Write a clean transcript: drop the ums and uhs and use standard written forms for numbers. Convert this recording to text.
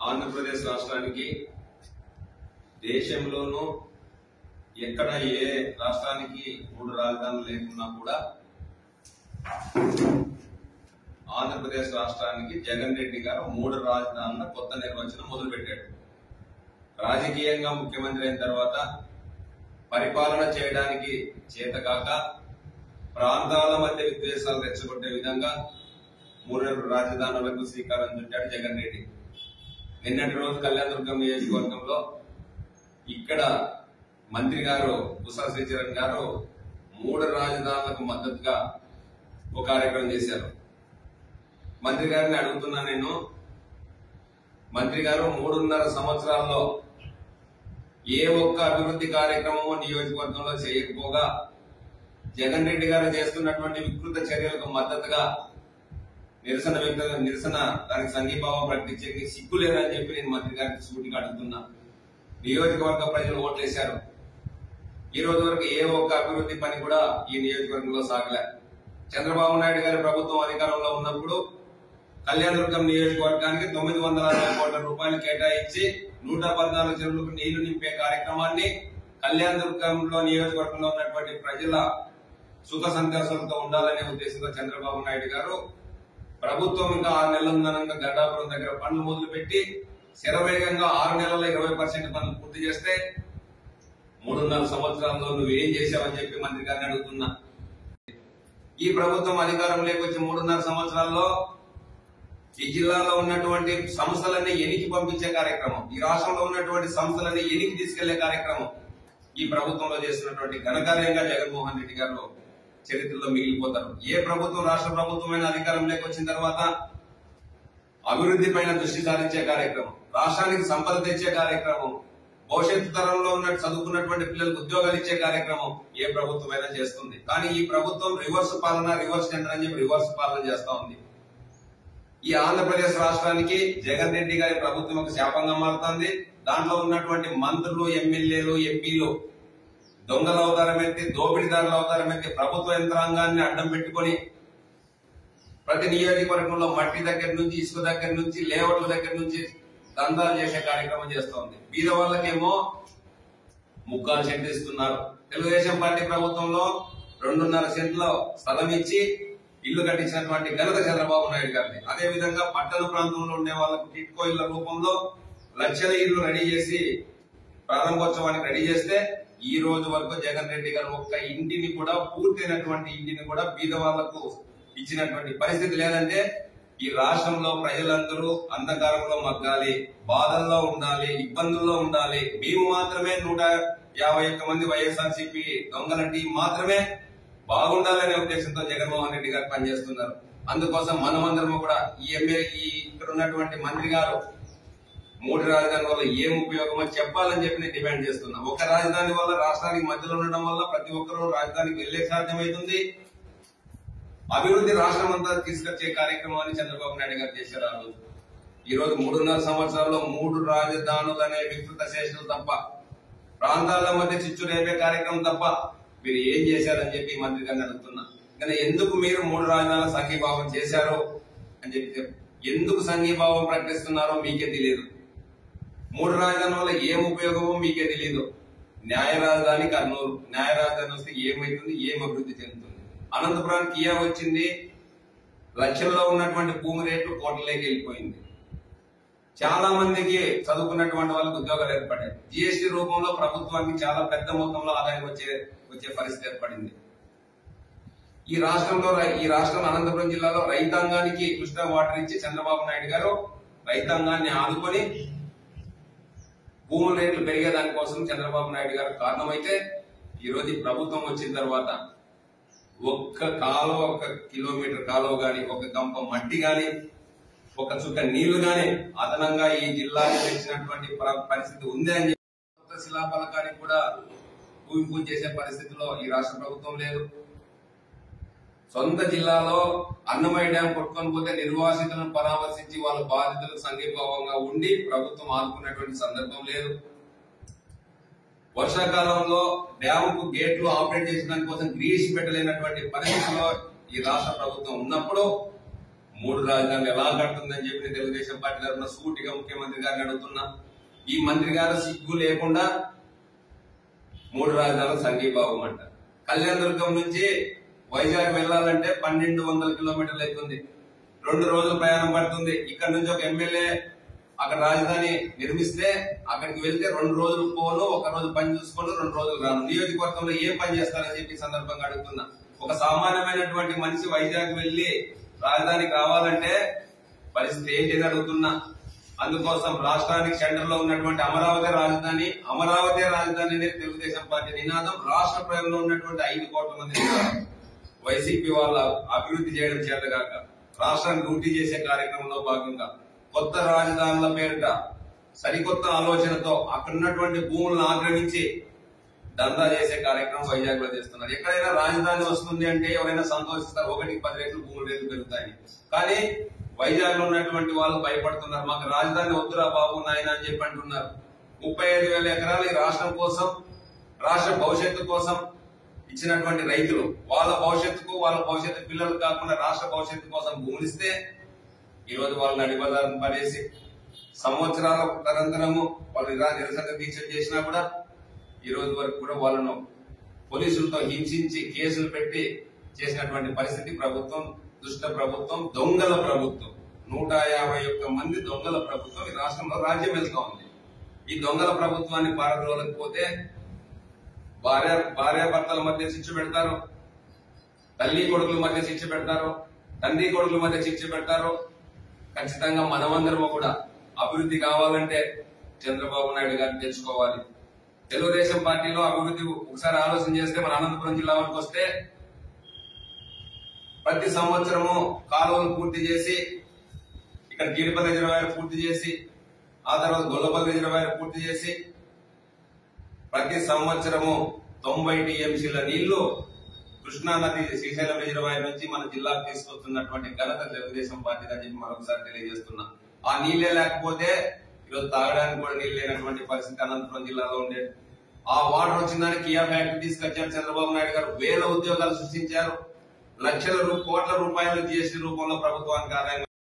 ఆంధ్రప్రదేశ్ రాష్ట్రానికి దేశంలోనూ ఎక్కడ ఏ రాష్ట్రానికి 3 రాజధానులు లేకున్నా కూడా ఆంధ్రప్రదేశ్ రాష్ట్రానికి జగన్ రెడ్డి గారు 3 రాజధానుల కొత్త నిర్వచనం మొదలుపెట్టాడు. రాజకీయంగా ముఖ్యమంత్రి అయిన తర్వాత పరిపాలన చేయడానికి చేతకాక ప్రాంతాల మధ్య విద్వేషాలు రెచ్చగొట్టే విధంగా 3 రాజధానులకు శ్రీకారం చుట్టాడు జగన్ రెడ్డి. నిన్నటి రోజు కళ్యాణదుర్గం నియోజకవర్గంలో ఇక్కడ మంత్రి గారు బుసా శ్రీచరణ్ గారు 3 రాజధానులకు మద్దతుగా ఒక కార్యక్రమం చేశారు. మంత్రి గారిని అడుగుతున్నా నేను, మంత్రి గారు 3.5 సంవత్సరాల్లో ఏ ఒక్క అభివృద్ధి కార్యక్రమము నియోజకవర్గంలో చేయకపోగా జగన్ రెడ్డి గారు చేస్తున్నటువంటి వికృత చర్యలకు మద్దతుగా నిరసన దానికి సంఘీభావం ప్రకటించే సిగ్గు లేదని చెప్పి నేను మంత్రి గారికి సూటిగా అడుగుతున్నా. నియోజకవర్గ ప్రజలు ఓట్లేశారు. ఈ రోజు వరకు ఏ ఒక్క అభివృద్ధి పని కూడా ఈ నియోజకవర్గంలో సాగలే. చంద్రబాబు నాయుడు గారి ప్రభుత్వం అధికారంలో ఉన్నప్పుడు కళ్యాణదుర్గం నియోజకవర్గానికి 960 కోట్ల రూపాయలు కేటాయించి 114 చెరువులకు నీళ్లు నింపే కార్యక్రమాన్ని కళ్యాణదుర్గంలో నియోజకవర్గంలో ఉన్నటువంటి ప్రజల సుఖ సంతోషాలతో ఉండాలనే ఉద్దేశంతో చంద్రబాబు నాయుడు గారు ప్రభుత్వం ఇంకా 6 నెలల ఉందనంగా గడ్డాపురం దగ్గర పనులు మొదలుపెట్టి శరవేగంగా 6 నెలల్లో 20% పనులు పూర్తి చేస్తే 3.5 సంవత్సరాల్లో నువ్వేం చేశావని చెప్పి మంత్రి గారిని అడుగుతున్నా. ఈ ప్రభుత్వం అధికారంలోకి వచ్చి 3.5 సంవత్సరాల్లో ఈ జిల్లాలో ఉన్నటువంటి సంస్థలన్నీ ఎనికి పంపించే కార్యక్రమం, ఈ రాష్ట్రంలో ఉన్నటువంటి సంస్థలన్నీ ఎనికి తీసుకెళ్లే కార్యక్రమం ఈ ప్రభుత్వంలో చేస్తున్నటువంటి ఘనకార్యంగా జగన్మోహన్ రెడ్డి గారు చరిత్రలో మిగిలిపోతారు. ఏ ప్రభుత్వం రాష్ట్ర ప్రభుత్వమైన అధికారంలోకి వచ్చిన తర్వాత అభివృద్ధి పైన దృష్టి సారించే కార్యక్రమం, రాష్ట్రానికి సంపద తెచ్చే కార్యక్రమం, భవిష్యత్తు తరంలో చదువుకున్నటువంటి పిల్లలకు ఉద్యోగాలు ఇచ్చే కార్యక్రమం ఏ ప్రభుత్వమైనా చేస్తుంది. కానీ ఈ ప్రభుత్వం రివర్స్ పాలన, రివర్స్ టెండర్ అని చెప్పి రివర్స్ పాలన చేస్తా ఉంది. ఈ ఆంధ్రప్రదేశ్ రాష్ట్రానికి జగన్ రెడ్డి గారి ప్రభుత్వం ఒక శాపంగా మారుతుంది. దాంట్లో ఉన్నటువంటి మంత్రులు, ఎమ్మెల్యేలు, ఎంపీలు దొంగల అవతారం ఎత్తి, దోపిడీదారుల అవతారం ఎత్తి ప్రభుత్వ యంత్రాంగాన్ని అడ్డం పెట్టుకుని ప్రతి నియోజకవర్గంలో మట్టి దగ్గర నుంచి, ఇసుక దగ్గర నుంచి, లేఅవుట్ల దగ్గర నుంచి దందాలు చేసే కార్యక్రమం చేస్తోంది. బీద వాళ్ళకేమో 3/4 సెంట్లు ఇస్తున్నారు. తెలుగుదేశం పార్టీ ప్రభుత్వంలో 2.5 సెంట్ల స్థలం ఇచ్చి ఇల్లు కట్టించినటువంటి ఘనత చంద్రబాబు నాయుడు గారిని. అదే విధంగా పట్టణ ప్రాంతంలో ఉండే వాళ్ళకు టిట్కో ఇళ్ల రూపంలో లక్షల ఇళ్లు రెడీ చేసి ప్రారంభోత్సవానికి రెడీ చేస్తే ఈ రోజు వరకు జగన్ రెడ్డి గారు ఒక్క ఇంటిని కూడా, పూర్తయినటువంటి ఇంటిని కూడా బీద వాళ్లకు ఇచ్చినటువంటి పరిస్థితి లేదంటే ఈ రాష్ట్రంలో ప్రజలందరూ అంధకారంలో మగ్గాలి, బాధల్లో ఉండాలి, ఇబ్బందుల్లో ఉండాలి. మేము మాత్రమే 151 మంది వైఎస్ఆర్సీపీ దొంగల టీం మాత్రమే బాగుండాలనే ఉద్దేశంతో జగన్మోహన్ రెడ్డి గారు పనిచేస్తున్నారు. అందుకోసం మనమందరము కూడా ఇక్కడ ఉన్నటువంటి మంత్రి గారు 3 రాజధాని వల్ల ఏం ఉపయోగమో చెప్పాలని చెప్పి నేను డిమాండ్ చేస్తున్నా. ఒక రాజధాని వల్ల రాష్ట్రానికి మధ్యలో ఉండడం వల్ల ప్రతి ఒక్కరూ రాజధానికి వెళ్లే సాధ్యమవుతుంది. అభివృద్ధి రాష్ట్రం అంతా తీసుకొచ్చే కార్యక్రమాన్ని చంద్రబాబు నాయుడు గారు చేశారు. ఆ రోజు ఈ రోజు 3.5 సంవత్సరాల్లో 3 రాజధానులు అనే వికృత శేషులు తప్ప, ప్రాంతాల మధ్య చిచ్చు రేపే కార్యక్రమం తప్ప మీరు ఏం చేశారని చెప్పి మంత్రి గారిని అడుగుతున్నా. కానీ ఎందుకు మీరు 3 రాజధానుల సంఘీభావం చేశారో అని చెప్పి, ఎందుకు సంఘీభావం ప్రకటిస్తున్నారో మీకే తెలియదు. 3 రాజధానుల వల్ల ఏం ఉపయోగమో మీకే తెలియదు. న్యాయ రాజధాని కర్నూలు, న్యాయ రాజధాని వస్తే ఏమైతుంది, ఏం అభివృద్ధి చెందుతుంది? అనంతపురానికి కియా వచ్చింది, లక్షల్లో ఉన్నటువంటి భూమి రేట్లు కోట్లలోకి వెళ్ళిపోయింది. చాలా మందికి చదువుకున్నటువంటి వాళ్ళకి ఉద్యోగాలు ఏర్పడ్డాయి. జీఎస్టీ రూపంలో ప్రభుత్వానికి చాలా పెద్ద మొత్తంలో ఆదాయం వచ్చే పరిస్థితి ఏర్పడింది. ఈ రాష్ట్రం అనంతపురం జిల్లాలో రైతాంగానికి కృష్ణా వాటర్ ఇచ్చి చంద్రబాబు నాయుడు గారు రైతాంగాన్ని ఆదుకొని భూముల రేట్లు పెరిగే దానికోసం చంద్రబాబు నాయుడు గారు కారణమైతే ఈ రోజు ప్రభుత్వం వచ్చిన తర్వాత ఒక్క కాలువ, 1 కిలోమీటర్ కాలువ గాని, ఒక గంప మట్టి గాని, ఒక చుక్క నీళ్లు గాని అదనంగా ఈ జిల్లాకి తెచ్చినటువంటి పరిస్థితి ఉంది అని చెప్పి కొత్త శిలాఫలకానికి కూడా భూమి పూజ చేసే పరిస్థితిలో ఈ రాష్ట్ర ప్రభుత్వం లేదు. సొంత జిల్లాలో అన్నమయ్య డ్యాం కొట్టుకొని పోతే నిర్వాసితులను పరామర్శించి వాళ్ళ బాధితులకు సంఘీభావంగా ఉండి ప్రభుత్వం ఆదుకున్నటువంటి సందర్భం లేదు. వర్షాకాలంలో డ్యాముకు గేట్లు ఆపరేట్ చేసిన దానికోసం గ్రీస్ పెట్టలేనటువంటి పరిస్థితిలో ఈ రాష్ట్ర ప్రభుత్వం ఉన్నప్పుడు మూడు రాజధానులు ఎలా కడుతుందని చెప్పి తెలుగుదేశం పార్టీ తరఫున సూటిగా ముఖ్యమంత్రి గారిని అడుగుతున్నా. ఈ మంత్రి గారు సిగ్గు లేకుండా మూడు రాజధానులు సంఘీభావం అంట. కళ్యాణదుర్గం నుంచి వైజాగ్ వెళ్లాలంటే 1200 కిలోమీటర్లు అవుతుంది. 2 రోజులు ప్రయాణం పడుతుంది. ఇక్కడ నుంచి ఒక ఎమ్మెల్యే అక్కడ రాజధాని నిర్మిస్తే అక్కడికి వెళ్తే 2 రోజులు పోను, 1 రోజు పని చూసుకోను, 2 రోజులు రాను. నియోజకవర్గంలో ఏం పని చేస్తారని చెప్పి సందర్భంగా అడుగుతున్నా. ఒక సామాన్యమైనటువంటి మనిషి వైజాగ్ వెళ్లి రాజధాని కావాలంటే పరిస్థితి ఏంటి అడుగుతున్నా. అందుకోసం రాష్ట్రానికి సెంటర్ లో ఉన్నటువంటి అమరావతి రాజధాని అనేది తెలుగుదేశం పార్టీ నినాదం. రాష్ట్ర ప్రజల్లో ఉన్నటువంటి 5 కోట్ల మంది వైసీపీ వాళ్ళ అభివృద్ధి చేయడం చేతగాక రాష్ట్రాన్ని లూటీ చేసే కార్యక్రమంలో భాగంగా కొత్త రాజధానుల పేరిట సరికొత్త ఆలోచనతో అక్కడ ఉన్నటువంటి భూములను ఆక్రమించి దందా చేసే కార్యక్రమం వైజాగ్ లో చేస్తున్నారు. ఎక్కడైనా రాజధాని వస్తుంది అంటే ఎవరైనా సంతోషిస్తారు, 1కి 10 రెట్లు భూముల రేట్లు పెరుగుతాయి. కానీ వైజాగ్ లో ఉన్నటువంటి వాళ్ళు భయపడుతున్నారు. మాకు రాజధాని వద్దురా బాబు నాయన అని చెప్పి అంటున్నారు. 35,000 ఎకరాలు ఈ రాష్ట్రం కోసం, రాష్ట్ర భవిష్యత్తు కోసం ఇచ్చినటువంటి రైతులు వాళ్ళ భవిష్యత్తుకు, వాళ్ళ భవిష్యత్తు పిల్లలు కాకుండా రాష్ట్ర భవిష్యత్తు కోసం భూములిస్తే ఈరోజు వాళ్ళని అడిపదాలను పడేసి సంవత్సరాల తరంతరము వాళ్ళు నిరసన దీక్ష చేసినా కూడా ఈ రోజు వరకు కూడా వాళ్ళను పోలీసులతో హింసించి కేసులు పెట్టి చేసినటువంటి పరిస్థితి ప్రభుత్వం, దుష్ట ప్రభుత్వం, దొంగల ప్రభుత్వం. 151 మంది దొంగల ప్రభుత్వం ఈ రాష్ట్రంలో రాజ్యం వెళ్తా ఉంది. ఈ దొంగల ప్రభుత్వాన్ని పారద్రోలకపోతే భార్యాభర్తల మధ్య శిక్ష పెడతారు, తల్లి కొడుకుల మధ్య శిక్ష పెడతారు, తండ్రి కొడుకుల మధ్య శిక్ష పెడతారు. ఖచ్చితంగా మనమందరము కూడా అభివృద్ధి కావాలంటే చంద్రబాబు నాయుడు గారిని తెచ్చుకోవాలి. తెలుగుదేశం పార్టీలో అభివృద్ధి ఒకసారి ఆలోచన చేస్తే మన అనంతపురం జిల్లా వరకు వస్తే ప్రతి సంవత్సరము కాలువలు పూర్తి చేసి, ఇక్కడ గీడిపల్లి రిజర్వాయర్ పూర్తి చేసి, ఆ తర్వాత గొల్లపల్లి రిజర్వాయర్ పూర్తి చేసి ప్రతి సంవత్సరము 90 టీఎంసీల నీళ్లు కృష్ణా నది శ్రీశైలం రిజర్వాయర్ నుంచి మన జిల్లాకు తీసుకొస్తున్నటువంటి ఘనత తెలుగుదేశం పార్టీ అని చెప్పి మరొకసారి తెలియజేస్తున్నా. ఆ నీళ్లే లేకపోతే ఈరోజు తాగడానికి కూడా నీళ్ళు లేనటువంటి పరిస్థితి అనంతపురం జిల్లాలో ఉండేది. ఆ వాటర్ వచ్చిందని కియా ఫ్యాక్టరీ తీసుకొచ్చారు చంద్రబాబు నాయుడు గారు. 1000 ఉద్యోగాలు సృష్టించారు. లక్షల కోట్ల రూపాయలు జీఎస్టీ రూపంలో ప్రభుత్వానికి ఆదాయం